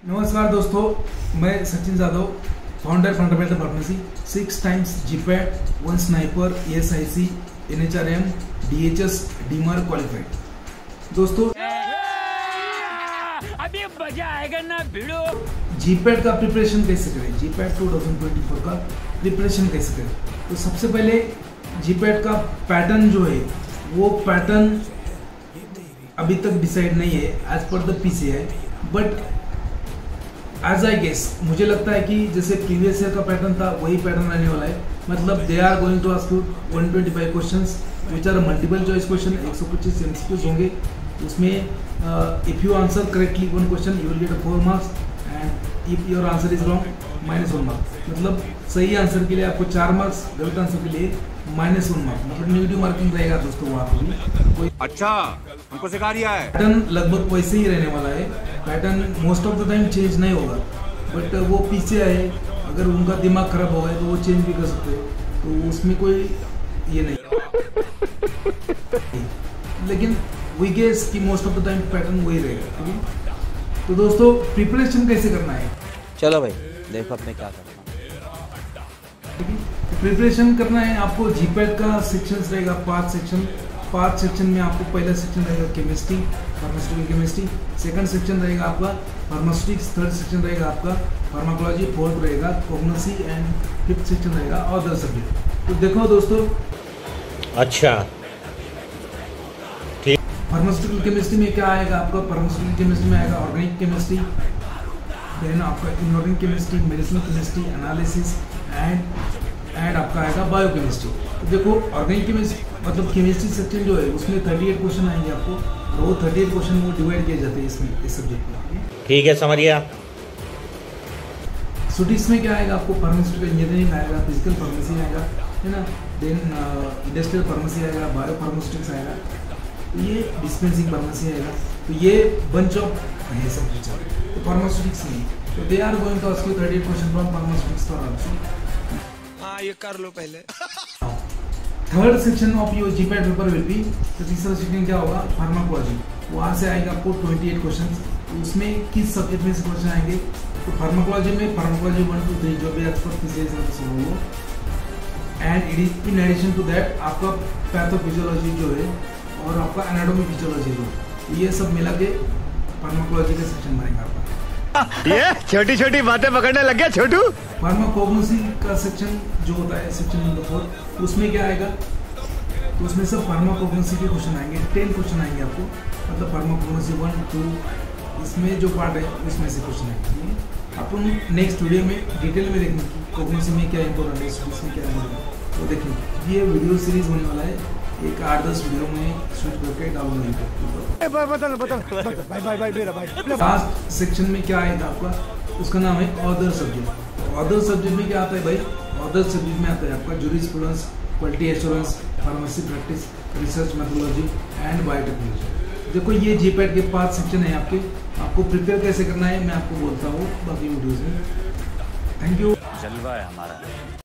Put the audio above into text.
नमस्कार दोस्तों, मैं Sachin Jadhav, founder fundamental pharmacy, 6 times GPAT, 1 sniper, ESIC, NHRM, DHS, DMAR qualified. दोस्तों अभी मजा आएगा ना भिड़ो। GPAT का प्रिपरेशन कैसे करें, GPAT 2024 का प्रिपरेशन कैसे करें। तो सबसे पहले GPAT का पैटर्न जो है वो पैटर्न अभी तक डिसाइड नहीं है, एज पर द पीसी है, बट एज आई गेस मुझे लगता है कि जैसे प्रीवियस ईयर का पैटर्न था वही पैटर्न रहने वाला है। मतलब they are going to ask you 125 questions which are multiple choice question, 125 MCQs होंगे। उसमें if you answer correctly one question you will get 4 marks and if your answer is wrong -1 mark। मतलब सही answer के लिए आपको 4 marks, गलत answer के लिए -1 mark। मतलब नेगेटिव मार्किंग रहेगा दोस्तों वहाँ पर भी। अच्छा, हमको सिखा रिया है। पैटर्न लगभग वैसे ही रहने वाला है, pattern most of the time change नहीं होगा, बट वो पीछे है, अगर उनका दिमाग खराब हो गया तो वो चेंज भी कर सकते हैं, तो उसमें कोई ये नहीं। लेकिन वी गेस कि most of the time pattern वही रहेगा। ठीक है, तो दोस्तों प्रिपरेशन कैसे करना है, चलो भाई देखो अपने क्या करना है। प्रिपरेशन करना है आपको। GPAT का सेक्शंस रहेगा 5 सेक्शन। 5 सेक्शन में आपको पहला सेक्शन रहेगा chemistry, pharmaceutical chemistry. Second section रहेगा आपका फार्मास्यूटिक्स। थर्ड सेक्शन रहेगा आपका फार्माकोलॉजी। फोर्थ रहेगा कोग्नोसी एंड 5th सेक्शन रहेगा अदर सब्जेक्ट। तो देखो दोस्तों, अच्छा ठीक। फार्मास्यूटिकल केमिस्ट्री में क्या आएगा आपका, फार्मास्यूटिकल केमिस्ट्री में आएगा ऑर्गेनिक केमिस्ट्री, देन आपका inorganic chemistry, medicinal chemistry, analysis and आपका आएगा बायोकेमिस्ट्री। तो देखो ऑर्गेनिक केमिस्ट्री मतलब केमिस्ट्री सेक्शन जो है उसमें 38 क्वेश्चन आएंगे आपको, और वो 38 क्वेश्चन वो डिवाइड किए जाते हैं इसमें, इस सब्जेक्ट में। ठीक है, समझ गया। सुटिक्स में क्या आएगा आपको, फार्मास्यूटिकल इंजीनियरिंग आएगा, फिजिकल फार्मेसी आएगा, है ना, देन इंडस्ट्रियल फार्मेसी आएगा, बायो फार्मास्यूटिक्स आएगा, तो ये डिस्पेंसिंग फार्मेसी आएगा। तो ये बंच ऑफ है सब्जेक्ट। तो फार्मास्यूटिक्स में तो they are going to ask you 38 question from pharmaceutics for also. हाँ, ये कर लो पहले। Third section of your GPAT paper will be, तो तीसरा सेक्शन क्या होगा, फार्माकोलॉजी। वहाँ से आएगा आपको 28 क्वेश्चन। तो उसमें किस सब्जेक्ट में से क्वेश्चन आएंगे, तो फार्माकोलॉजी में फार्माकोलॉजी 1 2 3 जो भी आज पर फिजिक्स हो, and it is in addition to that आपका पैथोफिजियोलॉजी जो है और आपका एनाटॉमी फिजियोलॉजी जो है, ये सब मिला के फार्माकोलॉजी का सेक्शन बनेगा आपका। ये छोटी छोटी बातें पकड़ने लग गया छोटू। फार्माकोग्नोसी का सेक्शन जो होता है सेक्शन नंबर 4, उसमें क्या आएगा, तो उसमें सब फार्माकोग्नोसी के क्वेश्चन आएंगे। 10 क्वेश्चन आएंगे आपको, मतलब फार्माकोग्नोसी 1 2 इसमें जो पार्ट है उसमें से क्वेश्चन आएंगे। अपन नेक्स्ट वीडियो में डिटेल में देखेंगे कि कोग्नोसी में क्या इंपॉर्टेंट है, इसमें क्या इंपॉर्टेंट है, तो देखेंगे। ये वीडियो सीरीज होने वाला है, एक 8-10 वीडियो में शूट करके डाउनलोड करेंगे। लास्ट सेक्शन में क्या आएगा आपका, उसका नाम है अदर सब्जेक्ट। अदर सब्जेक्ट में क्या आता है भाई, अदर सब्जेक्ट में आता है आपका jurisprudence, quality assurance, pharmacy practice, research methodology and biotechnology. देखो ये GPAT के 5 सेक्शन है आपके। आपको प्रिपेयर कैसे करना है मैं आपको बोलता हूँ बाकी वीडियोज में। Thank you. जलवा है हमारा।